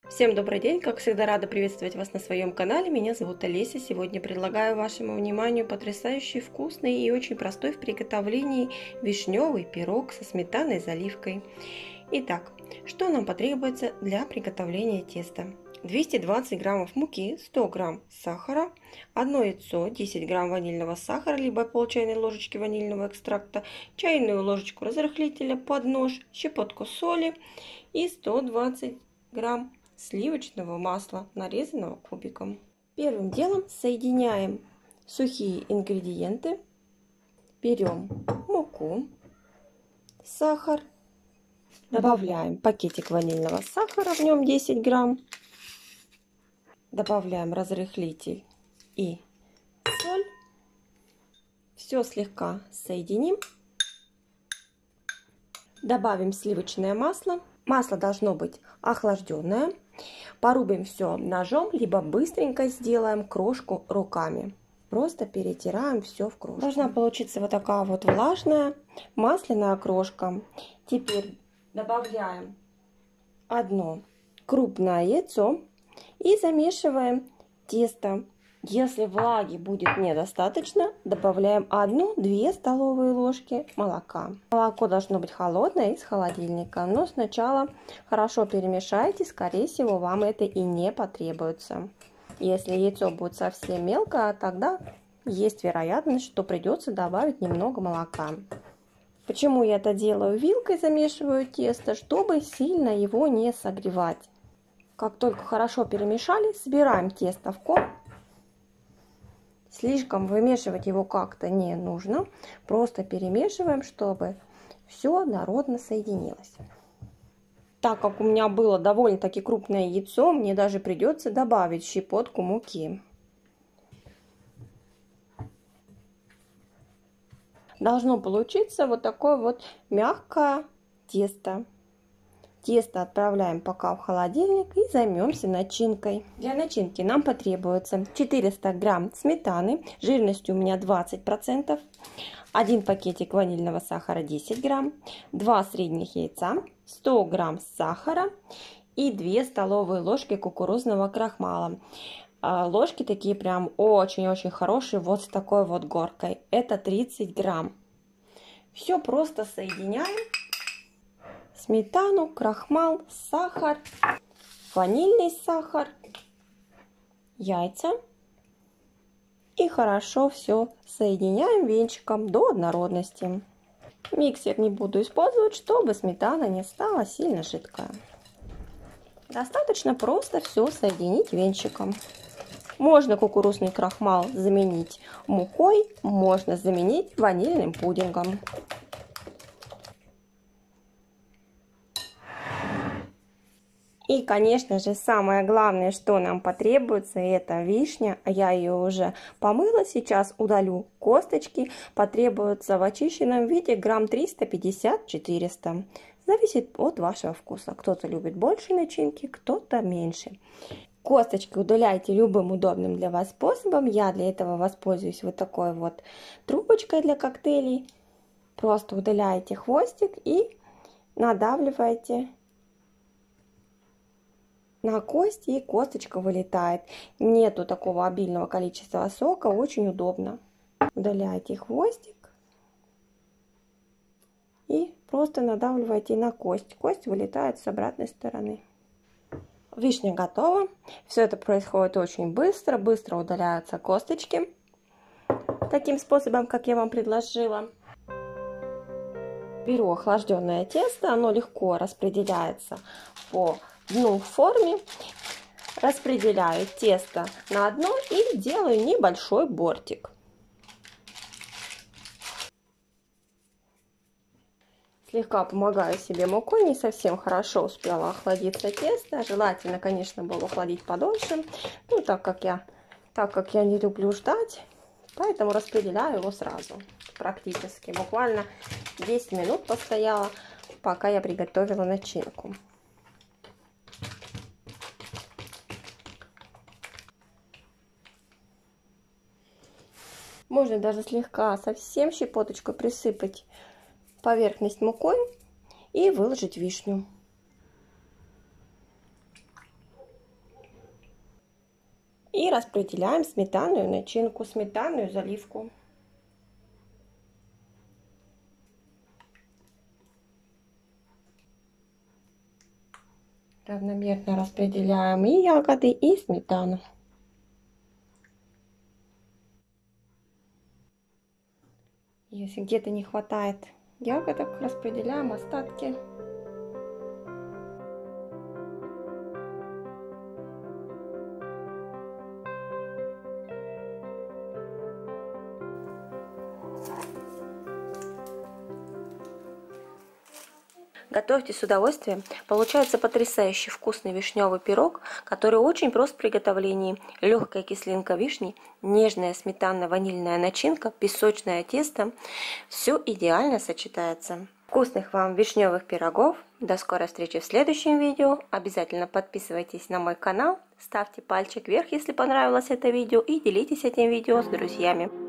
Всем добрый день! Как всегда, рада приветствовать вас на своем канале. Меня зовут Олеся. Сегодня предлагаю вашему вниманию потрясающий, вкусный и очень простой в приготовлении вишневый пирог со сметаной и заливкой. Итак, что нам потребуется для приготовления теста? 220 граммов муки, 100 грамм сахара, 1 яйцо, 10 грамм ванильного сахара, либо пол чайной ложечки ванильного экстракта, чайную ложечку разрыхлителя под нож, щепотку соли и 120 грамм сливочного масла, нарезанного кубиком. Первым делом соединяем сухие ингредиенты. Берем муку, сахар, добавляем пакетик ванильного сахара, в нем 10 грамм, добавляем разрыхлитель и соль. Все слегка соединим. Добавим сливочное масло. Масло должно быть охлажденное. Порубим все ножом, либо быстренько сделаем крошку руками. Просто перетираем все в крошку. Должна получиться вот такая вот влажная масляная крошка. Теперь добавляем одно крупное яйцо и замешиваем тесто. Если влаги будет недостаточно, добавляем 1-2 столовые ложки молока. Молоко должно быть холодное из холодильника, но сначала хорошо перемешайте, скорее всего, вам это и не потребуется. Если яйцо будет совсем мелкое, тогда есть вероятность, что придется добавить немного молока. Почему я это делаю? Вилкой замешиваю тесто, чтобы сильно его не согревать. Как только хорошо перемешали, собираем тесто в ком. Слишком вымешивать его как-то не нужно. Просто перемешиваем, чтобы все однородно соединилось. Так как у меня было довольно-таки крупное яйцо, мне даже придется добавить щепотку муки. Должно получиться вот такое вот мягкое тесто. Тесто отправляем пока в холодильник и займемся начинкой. Для начинки нам потребуется 400 грамм сметаны, жирностью у меня 20%, 1 пакетик ванильного сахара 10 грамм, 2 средних яйца, 100 грамм сахара и 2 столовые ложки кукурузного крахмала. Ложки такие прям очень-очень хорошие, вот с такой вот горкой. Это 30 грамм. Все просто соединяем. Сметану, крахмал, сахар, ванильный сахар, яйца. И хорошо все соединяем венчиком до однородности. Миксер не буду использовать, чтобы сметана не стала сильно жидкая. Достаточно просто все соединить венчиком. Можно кукурузный крахмал заменить мукой, можно заменить ванильным пудингом. И, конечно же, самое главное, что нам потребуется, это вишня. Я ее уже помыла, сейчас удалю косточки. Потребуется в очищенном виде грамм 350-400. Зависит от вашего вкуса. Кто-то любит больше начинки, кто-то меньше. Косточки удаляйте любым удобным для вас способом. Я для этого воспользуюсь вот такой вот трубочкой для коктейлей. Просто удаляете хвостик и надавливаете на кость, и косточка вылетает. Нету такого обильного количества сока, очень удобно. Удаляйте хвостик и просто надавливаете на кость. Кость вылетает с обратной стороны. Вишня готова. Все это происходит очень быстро. Быстро удаляются косточки. Таким способом, как я вам предложила. Беру охлажденное тесто. Оно легко распределяется по дну в форме. Распределяю тесто на дно и делаю небольшой бортик. Слегка помогаю себе мукой, не совсем хорошо успела охладиться тесто. Желательно, конечно, было охладить подольше. Ну, так как я не люблю ждать, поэтому распределяю его сразу. Практически. Буквально 10 минут постояла, пока я приготовила начинку. Можно даже слегка, совсем щепоточку присыпать поверхность мукой и выложить вишню. И распределяем сметанную начинку, сметанную заливку. Равномерно распределяем и ягоды, и сметану. Если где-то не хватает ягодок, распределяем остатки. Готовьте с удовольствием. Получается потрясающий вкусный вишневый пирог, который очень прост в приготовлении. Легкая кислинка вишни, нежная сметанно-ванильная начинка, песочное тесто. Все идеально сочетается. Вкусных вам вишневых пирогов. До скорой встречи в следующем видео. Обязательно подписывайтесь на мой канал, ставьте пальчик вверх, если понравилось это видео, и делитесь этим видео с друзьями.